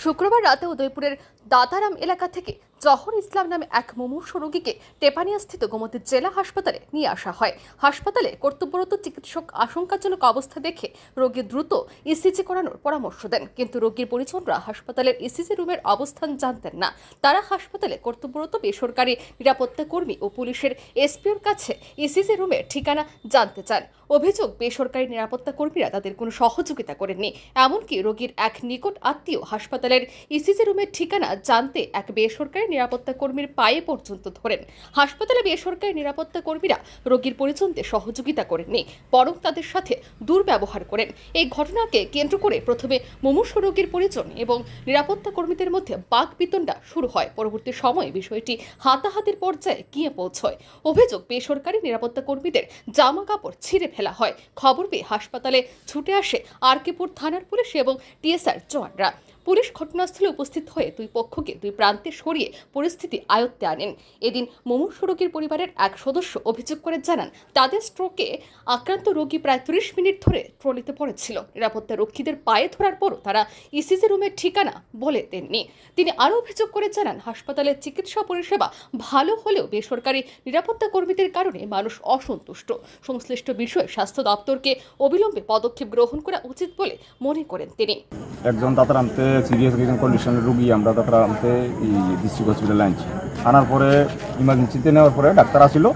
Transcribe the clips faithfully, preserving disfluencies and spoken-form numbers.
শুক্রবার রাতে উদয়পুরের দাতারাম এলাকা থেকে জহর ইসলাম নামে এক মুমূর্ষু রোগীকে টেপানিয়াস্থিত গোমতী জেলা হাসপাতালে নিয়ে আসা হয়। হাসপাতালে কর্তব্যরত চিকিৎসক আশঙ্কাজনক অবস্থা দেখে রোগী দ্রুত ইসিজি করানোর পরামর্শ দেন, কিন্তু রোগীর পরিজনরা হাসপাতালের ইসিজি রুমের অবস্থান জানতেন না। তারা হাসপাতালে কর্তব্যরত বেসরকারি নিরাপত্তা কর্মী ও পুলিশের এসপিওর কাছে ইসিজি রুমের ঠিকানা জানতে চান। অভিযোগ, বেসরকারি নিরাপত্তা কর্মীরা তাদের কোনো সহযোগিতা করেননি। এমনকি রোগীর এক নিকট আত্মীয় হাসপাতালের ইসিজি রুমের ঠিকানা জানতে এক বেসরকারি নিরাপত্তা কর্মীর পায়ে পর্যন্ত ধরেন। হাসপাতালে বেসরকারি নিরাপত্তা কর্মীরা রোগীর পরিজনদের সহযোগিতা করেননি, বরং তাদের সাথে দুর্ব্যবহার করেন। এই ঘটনাকে কেন্দ্র করে প্রথমে মুমূর্ষু রোগীর পরিজন এবং নিরাপত্তা কর্মীদের মধ্যে বাকবিতণ্ডা শুরু হয়। পরবর্তী সময়ে বিষয়টি হাতাহাতির পর্যায়ে গিয়ে পৌঁছয়। অভিযোগ, বেসরকারি নিরাপত্তা কর্মীদের জামা কাপড় ছিঁড়ে ফেলা হয়। খবর পেয়ে হাসপাতালে ছুটে আসে আরকেপুর থানার পুলিশ এবং টিএসআর জওয়ানরা। পুলিশ ঘটনাস্থলে উপস্থিত হয়ে দুই পক্ষকে দুই প্রান্তে সরিয়ে পরিস্থিতি আয়ত্তে আনেন। এদিন মুমূর্ষু রোগীর পরিবারের এক সদস্য অভিযোগ করে জানান, তাদের স্ট্রোকে আক্রান্ত রোগী প্রায় ত্রিশ মিনিট ধরে ট্রলিতে পড়েছিল। নিরাপত্তা রক্ষীদের পায়ে ধরার পরও তারা ইসিজি রুমের ঠিকানা বলে দেননি। তিনি আরও অভিযোগ করে জানান, হাসপাতালের চিকিৎসা পরিষেবা ভালো হলেও বেসরকারি নিরাপত্তা কর্মীদের কারণে মানুষ অসন্তুষ্ট। সংশ্লিষ্ট বিষয়ে স্বাস্থ্য দপ্তরকে অবিলম্বে পদক্ষেপ গ্রহণ করা উচিত বলে মনে করেন তিনি। একজন দাতারামতে সিরিয়াস কন্ডিশনের রোগী আমরা দাতারামতে ডিস্ট্রিক্ট হসপিটালে আনছি। আনার পরে ইমার্জেন্সিতে নেওয়ার পরে ডাক্তার আসিল।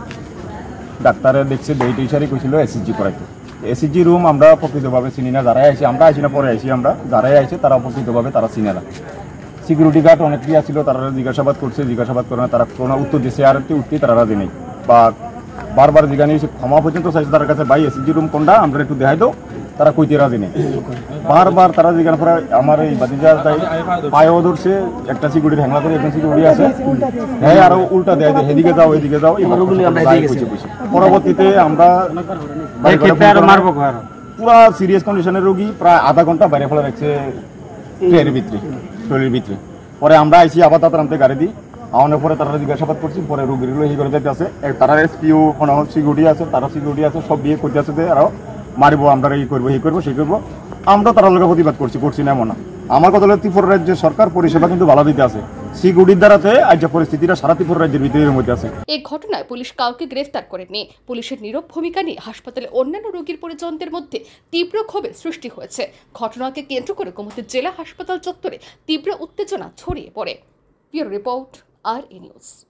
ডাক্তারে দেখছে ডেট হিসাবে কইছিল এসিজি করাইতে। এসিজি রুম আমরা প্রকৃতভাবে চিনি না, যারাই আইসি আমরা আইসি না পরে আইসি আমরা যারাই আইসে তারা প্রকৃতভাবে তারা চিনে না। সিকিউরিটি গার্ড অনেকেই আসছিল, তারা জিজ্ঞাসাবাদ করছে, জিজ্ঞাসাবাদ করে না তারা কোনো উত্তর দিয়েছে, আর উঠতে তারা রাজি নেই বা বারবার জিজ্ঞাসা নিয়েছে, ক্ষমা পর্যন্ত চাইছে তার কাছে, ভাই এসিজি রুম কোনটা আমরা একটু দেখাই দাও, তারা কইতে রাজি নেই। বারবার তারা জিজ্ঞাসা করে আমার এই বাতিজা পায়েও ধরছে, একটা সিকিউরিটি হ্যাংলা করে একজন সিকিউরিটি আছে, হ্যাঁ আরো উল্টা দেয় যে এদিকে যাও এদিকে যাও। পরবর্তীতে আমরা পুরা সিরিয়াস কন্ডিশনের রোগী প্রায় আধা ঘন্টা বাইরে ফেলে রাখছে ট্রেনের ভিতরে ট্রেনের ভিতরে। পরে আমরা আইসি আবার তাতে গাড়ি দিই, আওয়ানোর পরে তারা জিজ্ঞাসাবাদ করছি, পরে রোগীর ই করে যেতে আছে, তারা এসপিও কোনো সিকিউরিটি আছে, তারা সিকিউরিটি আছে, সব বিয়ে করতে আছে যে আরো মারিব, আমরা এই করবো এই করবো সেই করবো। আমরা তারা লোকের প্রতিবাদ করছি করছি না এমন না। আমার কথা হলো ত্রিপুরা রাজ্যের সরকার পরিষেবা কিন্তু ভালো দিতে আছে, সিকিউরিটির দ্বারাতে আজ যে পরিস্থিতিটা সারা ত্রিপুরা রাজ্যের ভিতরের মধ্যে আছে। এই ঘটনায় পুলিশ কাউকে গ্রেফতার করেনি। পুলিশের নীরব ভূমিকা নিয়ে হাসপাতালে অন্যান্য রোগীর পরিজনদের মধ্যে তীব্র ক্ষোভের সৃষ্টি হয়েছে। ঘটনাকে কেন্দ্র করে গোমতী জেলা হাসপাতাল চত্বরে তীব্র উত্তেজনা ছড়িয়ে পড়ে। Bureau report, R E news.